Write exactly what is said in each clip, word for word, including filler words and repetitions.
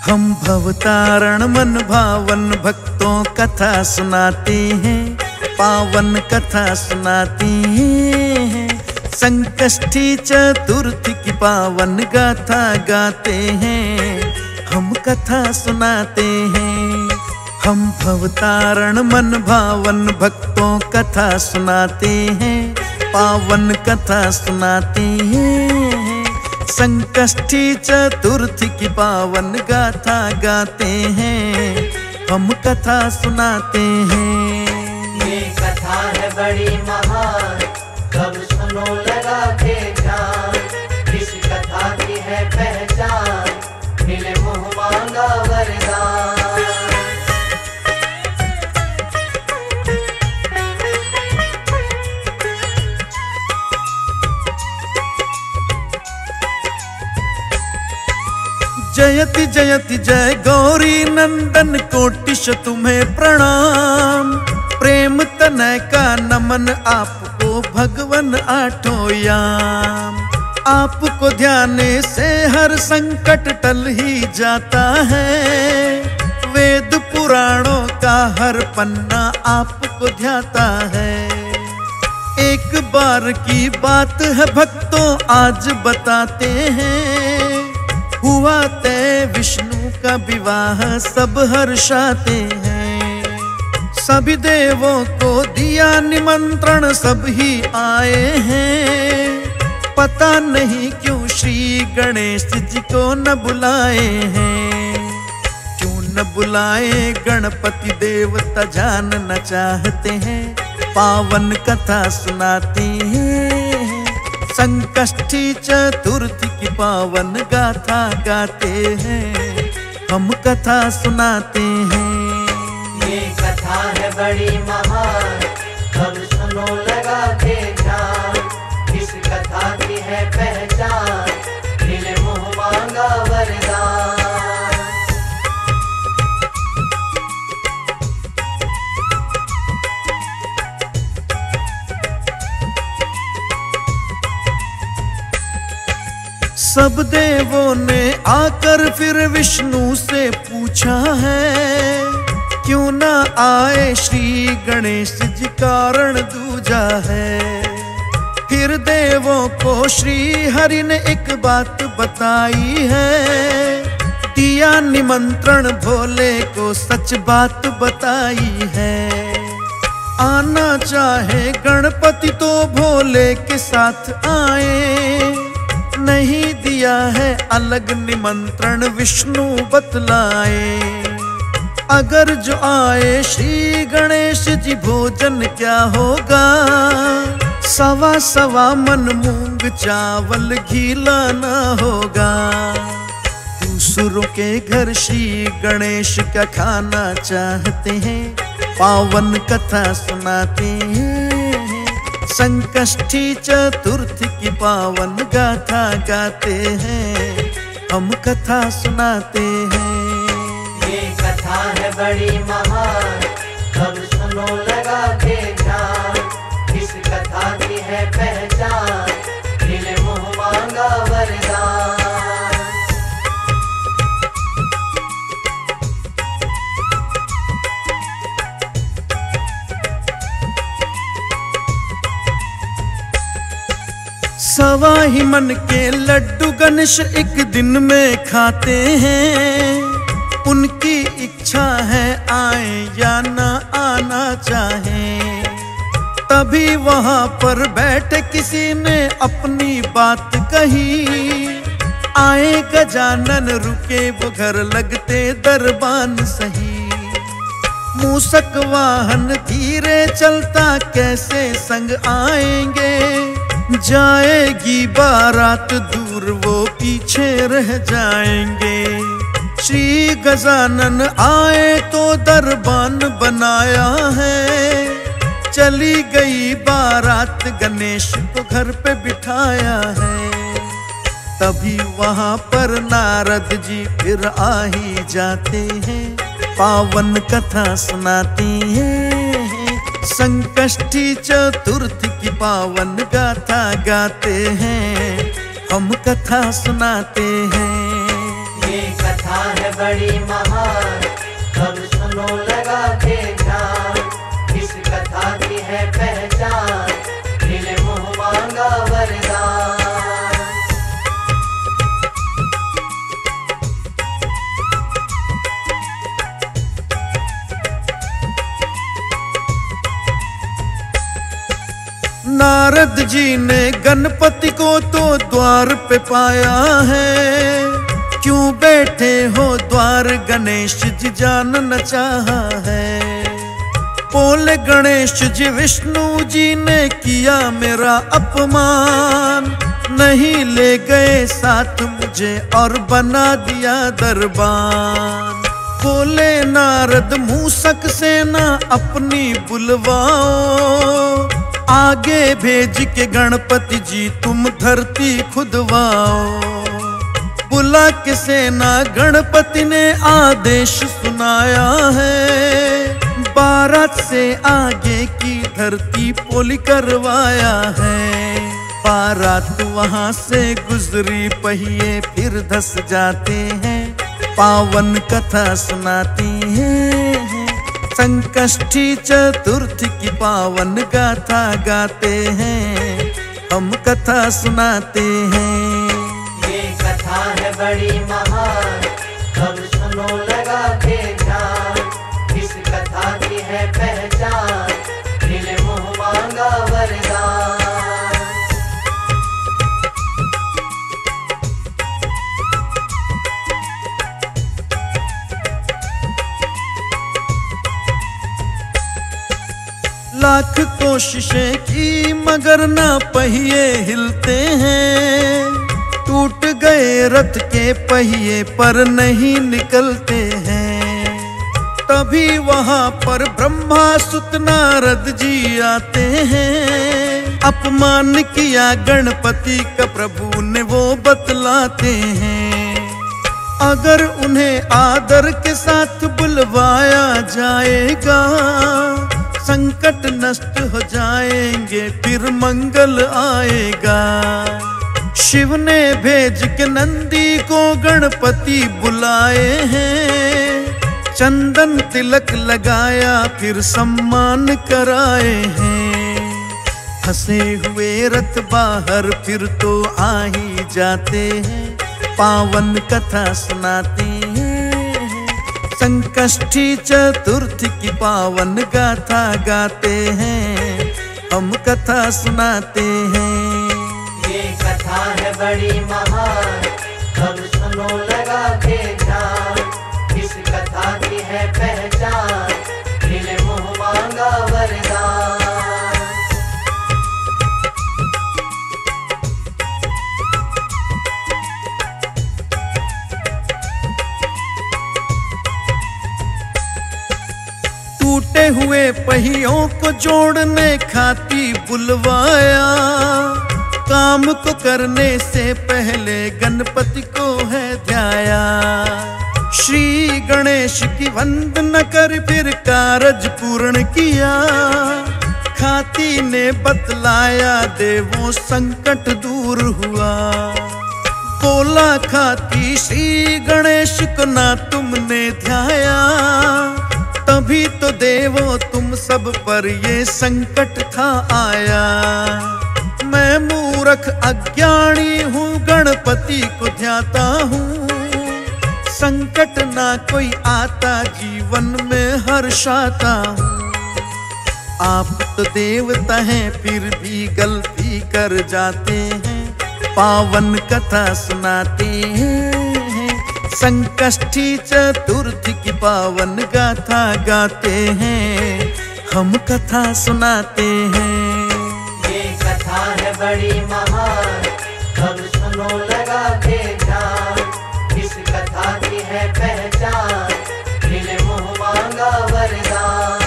हम भवतारण मन भावन भक्तों कथा सुनाते हैं, पावन कथा सुनाते हैं। संकष्टी चतुर्थी की पावन गाथा गाते हैं, हम कथा सुनाते हैं। हम भवतारण मन भावन भक्तों कथा सुनाते हैं, पावन कथा सुनाते हैं। संकष्टी चतुर्थी की पावन गाथा गाते हैं, हम कथा सुनाते हैं। ये कथा है बड़ी महान, कब सुनो लगा के ध्यान। इस कथा की है पहचान, मिले मुँह मांगा वरदान। जयति जयति जय गौरी नंदन कोटिश तुम्हें प्रणाम। प्रेम तनय का नमन आपको भगवन आठों याम। आपको ध्याने से हर संकट टल ही जाता है। वेद पुराणों का हर पन्ना आपको ध्याता है। एक बार की बात है भक्तों आज बताते हैं। हुआ तय विष्णु का विवाह सब हर्षाते हैं। सभी देवों को दिया निमंत्रण सब ही आए हैं। पता नहीं क्यों श्री गणेश जी को न बुलाए हैं। क्यों न बुलाए गणपति देवता जानना चाहते हैं, पावन कथा सुनाते हैं। संकष्टी चतुर्थी की पावन गाथा गाते हैं, हम कथा सुनाते हैं। ये कथा है बड़ी महान, कब सुनो लगा के ध्यान। इस कथा की है पहचान, मिले मुँह मांगा वरदान। सब देवों ने आकर फिर विष्णु से पूछा है। क्यों ना आए श्री गणेश जी कारण दूजा है। फिर देवों को श्री हरि ने एक बात बताई है। दिया निमंत्रण भोले को सच बात बताई है। आना चाहे गणपति तो भोले के साथ आए। नहीं दिया है अलग निमंत्रण विष्णु बतलाए। अगर जो आए श्री गणेश जी भोजन क्या होगा। सवा सवा मन मूंग चावल घी लाना होगा। दूसरों के घर श्री गणेश का खाना चाहते हैं, पावन कथा सुनाते हैं। संकष्टी चतुर्थी की पावन गाथा गाते हैं, हम कथा सुनाते हैं। ये कथा है बड़ी महान, कब सुनो लगा के ध्यान। इस कथा की है पहचान, मिले मुँह मांगा वरदान। सवा ही मन के लड्डू गणेश एक दिन में खाते हैं। उनकी इच्छा है आए या ना आना चाहे। तभी वहां पर बैठे किसी ने अपनी बात कही। आए गजानन रुके वो घर लगते दरबान सही। मूसक वाहन धीरे चलता कैसे संग आएंगे। जाएगी बारात दूर वो पीछे रह जाएंगे। श्री गजानन आए तो दरबान बनाया है। चली गई बारात गणेश को घर पे बिठाया है। तभी वहां पर नारद जी फिर आ ही जाते हैं, पावन कथा सुनाते हैं। संकष्टी चतुर्थी की पावन गाथा गाते हैं, हम कथा सुनाते हैं। ये कथा है बड़ी महान, सब सुनो लगा के ध्यान। इस कथा की है पहचान, मिले मुँह मांगा वरदान। नारद जी ने गणपति को तो द्वार पे पाया है, क्यों बैठे हो द्वार गणेश जी जान न चाहा है। बोले गणेश जी विष्णु जी ने किया मेरा अपमान, नहीं ले गए साथ मुझे और बना दिया दरबान। बोले नारद मूसक सेना अपनी बुलवाओ, आगे भेज के गणपति जी तुम धरती खुदवाओ। बुला के सेना गणपति ने आदेश सुनाया है, बारात से आगे की धरती पोली करवाया है। बारात वहां से गुजरी पहिए फिर धस जाते हैं, पावन कथा सुनाती हैं। संकष्टी चतुर्थी की पावन गाथा गाते हैं, हम कथा सुनाते हैं। ये कथा है बड़ी महान, सब सुनो लगा के ध्यान। इस कथा की है पहचान, मिले मुँह मांगा वरदान। लाख कोशिशें की मगर ना पहिए हिलते हैं, टूट गए रथ के पहिए पर नहीं निकलते हैं। तभी वहां पर ब्रह्मा सुत नारद जी आते हैं, अपमान किया गणपति का प्रभु ने वो बतलाते हैं। अगर उन्हें आदर के साथ बुलवाया जाएगा, संकट नष्ट हो जाएंगे फिर मंगल आएगा। शिव ने भेज के नंदी को गणपति बुलाए हैं, चंदन तिलक लगाया फिर सम्मान कराए हैं। फंसे हुए रथ बाहर फिर तो आ ही जाते हैं, पावन कथा सुनाते हैं। संकष्टी चतुर्थी की पावन गाथा गाते हैं, हम कथा सुनाते हैं। ये कथा है बड़ी महान, सब सुनो लगा के ध्यान। इस कथा की है पहचान, मिले मुँह मांगा वरदान। टूटे हुए पहियों को जोड़ने खाती बुलवाया, काम को करने से पहले गणपति को है ध्याया। श्री गणेश की वंदना कर फिर कारज पूर्ण किया, खाती ने बतलाया देवों संकट दूर हुआ। बोला खाती श्री गणेश को ना तुमने ध्याया, तभी तो देवो तुम सब पर ये संकट था आया। मैं मूर्ख अज्ञानी हूँ गणपति को ध्याता हूँ, संकट ना कोई आता जीवन में हर्षाता हूँ। आप तो देवता हैं फिर भी गलती कर जाते हैं, पावन कथा सुनाते हैं। संकष्टी चतुर्थी की पावन गाथा गाते हैं, हम कथा सुनाते हैं। ये कथा है बड़ी महान, सब सुनो लगा के ध्यान। इस कथा की है पहचान, मिले मुँह मांगा वरदान।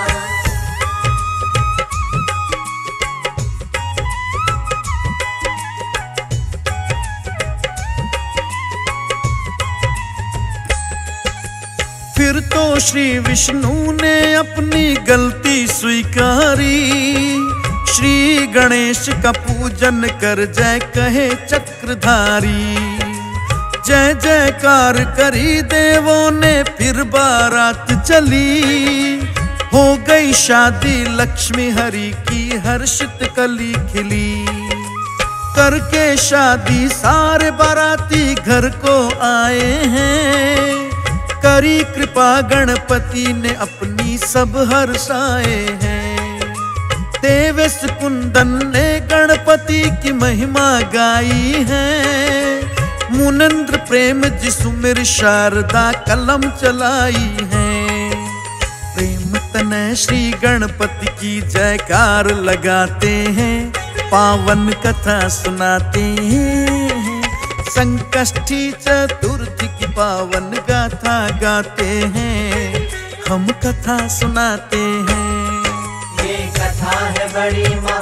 फिर तो श्री विष्णु ने अपनी गलती स्वीकारी, श्री गणेश का पूजन कर जय कहे चक्रधारी। जय जयकार करी देवों ने, फिर बारात चली। हो गई शादी लक्ष्मी हरि की, हर्षित कली खिली। करके शादी सारे बाराती घर को आए हैं। करी कृपा गणपति ने अपनी, सब हर्षाए हैं। देवेश कुंदन ने गणपति की महिमा गाई है। मुनेंद्र प्रेम जी सुमिर शारदा कलम चलाई है। प्रेम तनय श्री गणपति की जयकार लगाते हैं। पावन कथा सुनाते हैं। संकष्टी चतुर्थी की पावन गाथा गाते हैं। हम कथा सुनाते हैं। ये कथा है बड़ी